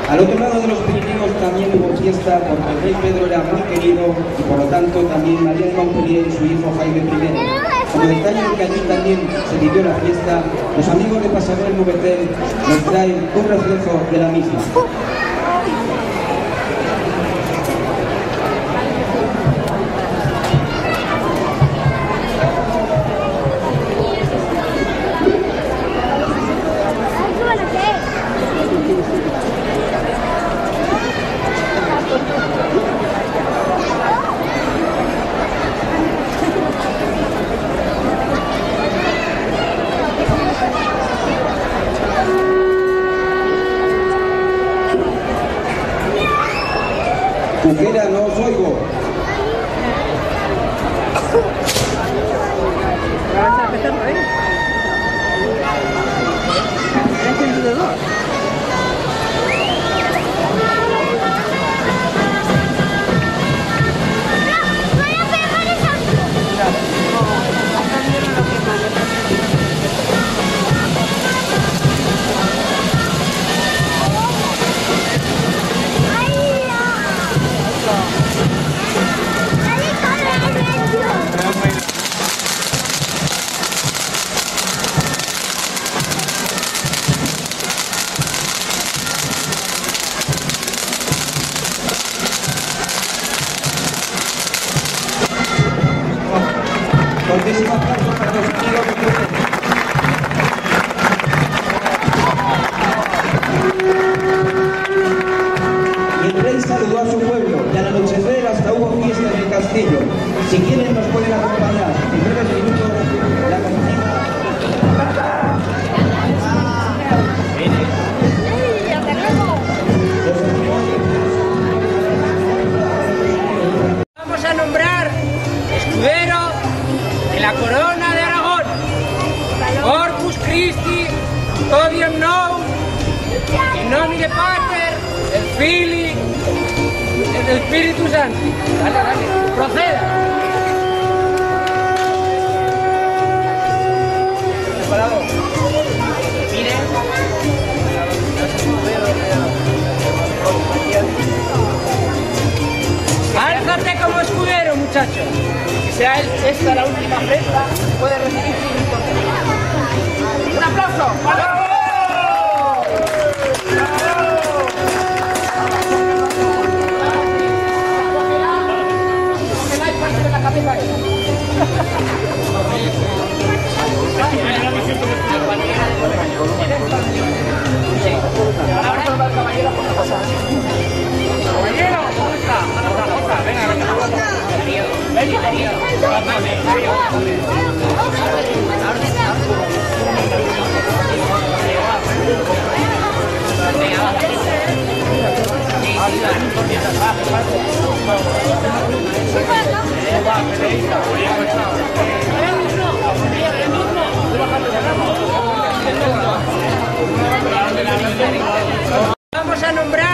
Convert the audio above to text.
Al otro lado de los Pirineos también hubo fiesta porque el rey Pedro era muy querido y por lo tanto también María de Montpellier y su hijo Jaime I. Como detalle de que allí también se vivió la fiesta, los amigos de Pasarel Mouvetel nos traen un reflejo de la misma. Muquera, no os oigo. ¿Vas a empezar por ahí? ¿Has entendido dos? Fortísimo aplauso para los amigos de Mouvetel. Y el rey saludó a su pueblo y al anochecer hasta hubo fiesta en el castillo. Si quieren nos pueden acompañar. En breves minutos la compañía. Vamos a nombrar escudero de la corona de Aragón, Corpus Christi, Odium Nous, in nomine Pater, del Filii e del Spiritus Sancti. Dale, dale, proceda. ¿Preparado? Mire. Álzate como escudero, muchachos. Que sea esta la última fiesta, puede recibir su victoria. ¡Un aplauso! ¡Bravo! Vamos a nombrar